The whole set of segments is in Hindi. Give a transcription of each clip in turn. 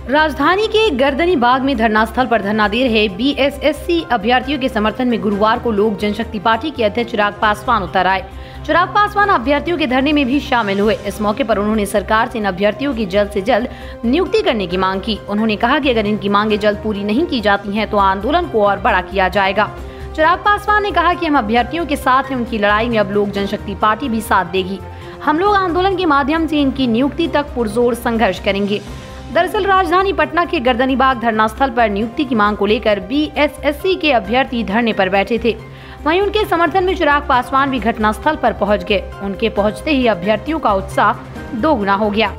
राजधानी के गर्दनी बाग में धरना स्थल पर धरना दे रहे बीएसएससी अभ्यर्थियों के समर्थन में गुरुवार को लोक जनशक्ति पार्टी के अध्यक्ष चिराग पासवान उतर आए। चिराग पासवान अभ्यर्थियों के धरने में भी शामिल हुए। इस मौके पर उन्होंने सरकार से इन अभ्यर्थियों की जल्द से जल्द नियुक्ति करने की मांग की। उन्होंने कहा कि अगर इनकी मांगे जल्द पूरी नहीं की जाती हैं तो आंदोलन को और बड़ा किया जाएगा। चिराग पासवान ने कहा कि हम अभ्यर्थियों के साथ हैं, उनकी लड़ाई में अब लोक जनशक्ति पार्टी भी साथ देगी। हम लोग आंदोलन के माध्यम से इनकी नियुक्ति तक पुरजोर संघर्ष करेंगे। दरअसल राजधानी पटना के गर्दनी बाग धरना स्थल पर नियुक्ति की मांग को लेकर बीएसएससी के अभ्यर्थी धरने पर बैठे थे। वहीं उनके समर्थन में चिराग पासवान भी घटनास्थल पर पहुंच गए। उनके पहुंचते ही अभ्यर्थियों का उत्साह दोगुना हो गया।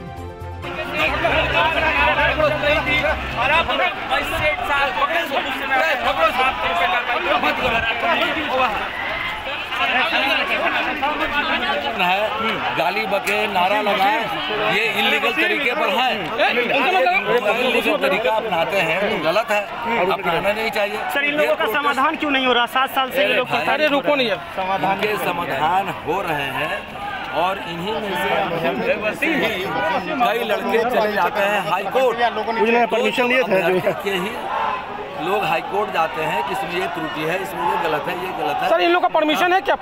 गाली बके नारा लगाए, ये इलीगल तरीके पर है। इलीगल तरीका अपनाते हैं तो गलत है, अपनाना नहीं चाहिए। सर, इन लोगों का समाधान क्यों नहीं हो रहा? 7 साल से ये लोग रुको नहीं है, समाधान के समाधान हो रहे हैं और इन्हीं में से कई लड़के चले जाते हैं हाई कोर्ट। परमिशन लिए थे ही लोग हाई कोर्ट जाते हैं कि इसमें ये त्रुटि है, इसमें ये गलत है, ये गलत है। सर, इन लोग का परमिशन है क्या?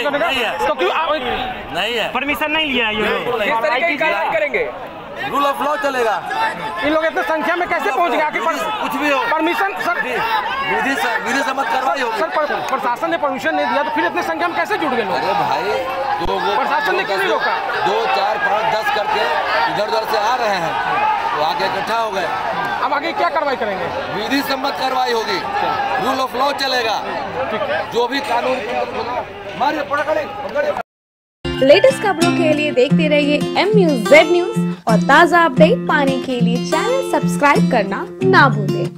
नहीं है, परमिशन नहीं लिया ये लोग। किस तरीके की कार्रवाई करेंगे? रूल ऑफ लॉ चलेगा। इन लोग इतने संख्या में कैसे पहुंच गया कि कुछ भी हो परमिशन? सर, विधि सम्मत कार्रवाई होगी। सर, प्रशासन ने परमिशन नहीं दिया तो फिर इतने संख्या में कैसे जुड़ गए लोग? अरे भाई, प्रशासन ने क्यों नहीं रोका? 2, 4, 5, 10 करके इधर उधर से आ रहे हैं तो आगे इकट्ठा हो गए। अब आगे क्या कार्रवाई करेंगे? विधि सम्मत कार्रवाई होगी, रूल ऑफ लॉ चलेगा। जो भी कानून लेटेस्ट खबरों के लिए देखते रहिए MUZ न्यूज और ताज़ा अपडेट पाने के लिए चैनल सब्सक्राइब करना ना भूलें।